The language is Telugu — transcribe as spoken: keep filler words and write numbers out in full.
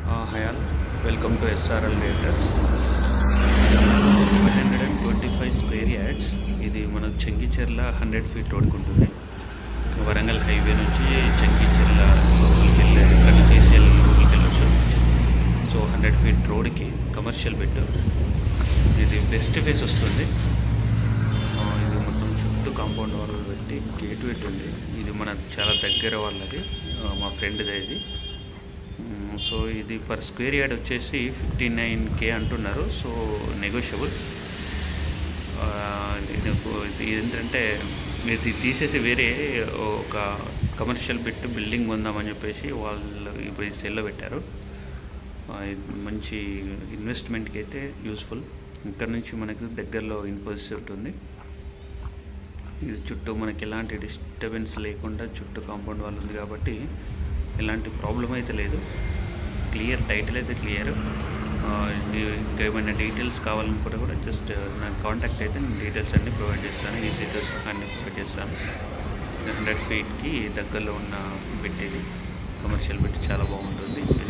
Uh, hi all, welcome to S R L Realtors. Five hundred and twenty five square yards. ఇది మన చెంగిచెర్ల హండ్రెడ్ ఫీట్ రోడ్కి ఉంటుంది. వరంగల్ హైవే నుంచి చెంగిచెర్ల లోపలికి వెళ్ళే కేసీఎల్ లోపలికి వెళ్ళొచ్చు. సో హండ్రెడ్ ఫీట్ రోడ్కి కమర్షియల్ బెడ్. ఇది వెస్ట్ ఫేస్ వస్తుంది. ఇది మొత్తం చుట్టూ కాంపౌండ్ వాళ్ళు పెట్టి గేట్ పెట్టి ఉంది. ఇది మన చాలా దగ్గర వాళ్ళది, మా ఫ్రెండ్దే ఇది. సో ఇది పర్ స్క్వేర్ యార్డ్ వచ్చేసి ఫిఫ్టీ నైన్ కే అంటున్నారు. So negotiable. ఇది ఏంటంటే మీరు తీసేసి వేరే ఒక కమర్షియల్ పెట్టి బిల్డింగ్ కొందామని చెప్పేసి వాళ్ళు ఇప్పుడు ఈ సెల్లో పెట్టారు. మంచి ఇన్వెస్ట్మెంట్కి అయితే యూస్ఫుల్. ఇక్కడ నుంచి మనకు దగ్గరలో ఇన్ఫోసిస్ ఉంటుంది. ఇది చుట్టూ మనకి ఎలాంటి డిస్టర్బెన్స్ లేకుండా చుట్టూ కాంపౌండ్ వాళ్ళు ఉంది కాబట్టి ఎలాంటి ప్రాబ్లం అయితే లేదు. క్లియర్ టైటిల్ అయితే క్లియర్. ఇంకా ఏమైనా డీటెయిల్స్ కావాలనుకుంటే కూడా జస్ట్ నాకు కాంటాక్ట్ అయితే నేను డీటెయిల్స్ అన్నీ ప్రొవైడ్ చేస్తాను. ఈ సీటర్స్ అన్నీ ప్రొవైడ్ చేస్తాను. హండ్రెడ్ ఫీట్కి దగ్గరలో ఉన్న బెడ్ ఇది. కమర్షియల్ బెడ్ చాలా బాగుంటుంది.